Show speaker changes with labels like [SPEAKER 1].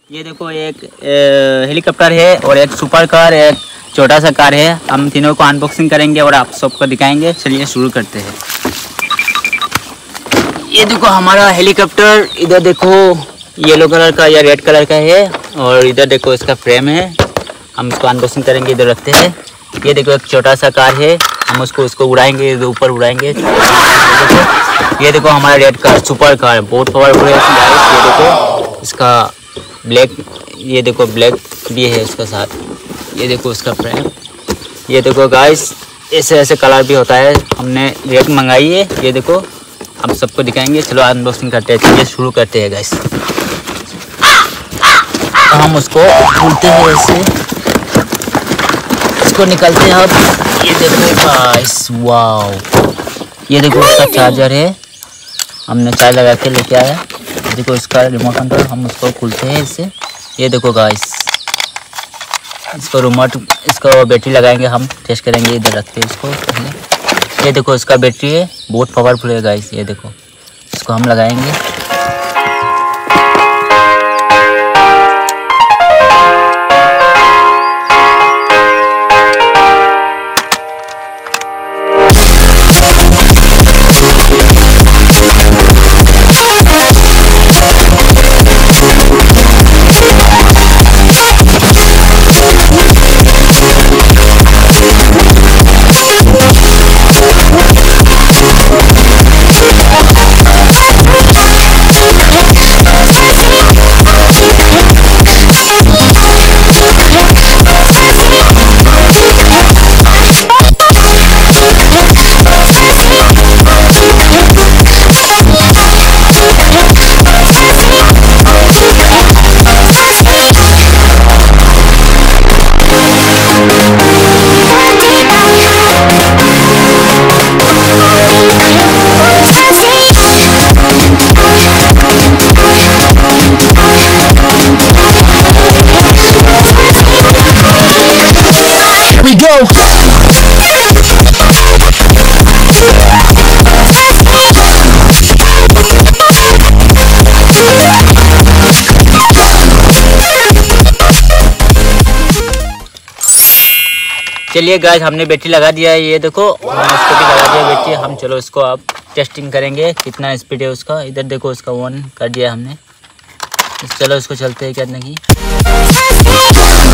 [SPEAKER 1] ये देखो एक हेलीकॉप्टर है और एक सुपर कार, एक छोटा सा कार है। हम तीनों को अनबॉक्सिंग करेंगे और आप सबको दिखाएंगे। चलिए शुरू करते हैं। ये देखो हमारा हेलीकॉप्टर, इधर देखो येलो कलर का या रेड कलर का है और इधर देखो इसका फ्रेम है। हम इसको अनबॉक्सिंग करेंगे, इधर रखते हैं। ये देखो एक छोटा सा कार है, हम उसको उड़ाएंगे, इधर ऊपर उड़ाएंगे। ये देखो हमारा रेड कार, सुपर कार, बहुत पावरफुल है। ये देखो इसका ब्लैक, ये देखो ब्लैक भी है इसका साथ। ये देखो उसका फ्रेम। ये देखो गाइस ऐसे ऐसे कलर भी होता है। हमने रेड मंगाई है। ये देखो हम सबको दिखाएंगे। चलो अनबॉक्सिंग करते हैं। चलिए शुरू करते हैं गाइस। तो हम उसको खोलते हैं ऐसे, इसको निकालते हैं अब। ये देखो गाइस, वाओ, ये देखो उसका चार्जर है। हमने चार्ज लगा के लेके आया। देखो इसका रिमोट कंट्रोल, हम उसको खोलते हैं इससे। ये देखो गाइस, इसको रिमोट, इसको बैटरी लगाएंगे, हम टेस्ट करेंगे। इधर रखते हैं इसको पहले। ये देखो इसका बैटरी है, बहुत पावरफुल है गाइस। ये देखो इसको हम लगाएंगे। चलिए गाइस, हमने बैटरी लगा दिया है। ये देखो हमने इसको भी लगा दिया बैटरी। हम चलो इसको अब टेस्टिंग करेंगे कितना स्पीड है उसका। इधर देखो उसका ऑन कर दिया हमने। चलो इसको चलते हैं क्या नहीं।